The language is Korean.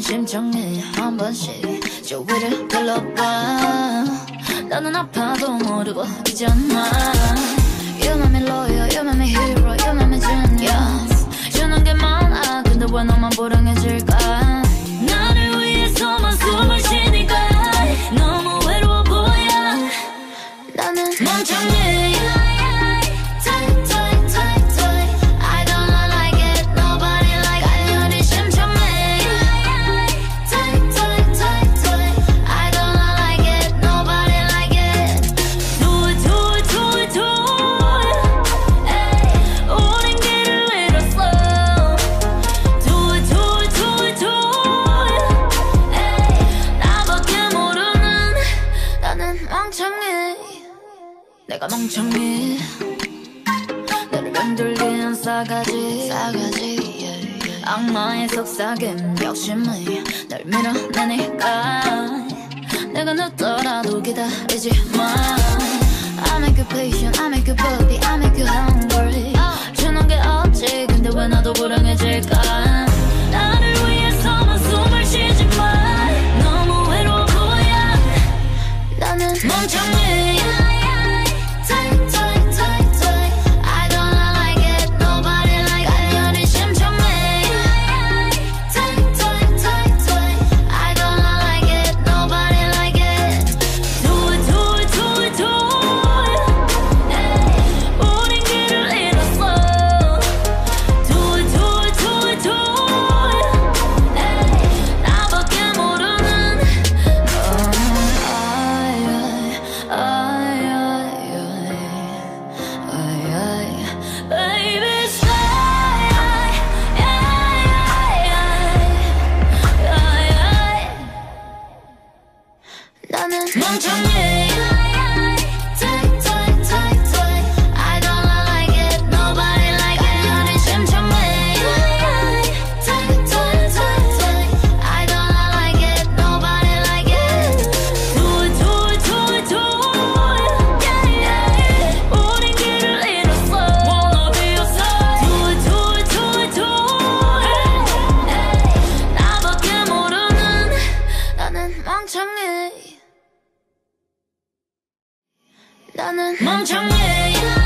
심청해 한 번씩 주위를 둘러봐. 나는 아파도 모르고 있잖아. You make me loyal, you make me hero, you make me genius. 주는 게 많아 근데 왜 너만 불행해질까. 나를 위해서만 숨을 쉬니까 너무 외로워 보여. 나는 멍청해. 내가 멍청해. 너를 흔들리는 싸가지 악마의 속삭임 욕심이 널 밀어내니까 내가 늦더라도 기다리지 마. I make you patient, I make you bubbly, I make you hungry. 주는 게 없지 근데 왜 나도 불행해질까. 나를 위해서만 숨을 쉬지 마. 너무 외로워 보여. 나는 멍청해. 나는 멍청해. I don't like it, nobody like it. 너는 심청해. I don't like it, nobody like it. Do it, do it, do it, do it. Yeah. 우린 길을 잃었어. Wanna be your side. Do it, do it, do it, do it. 나밖에 모르는 나는 멍청해. 나는 멍청해.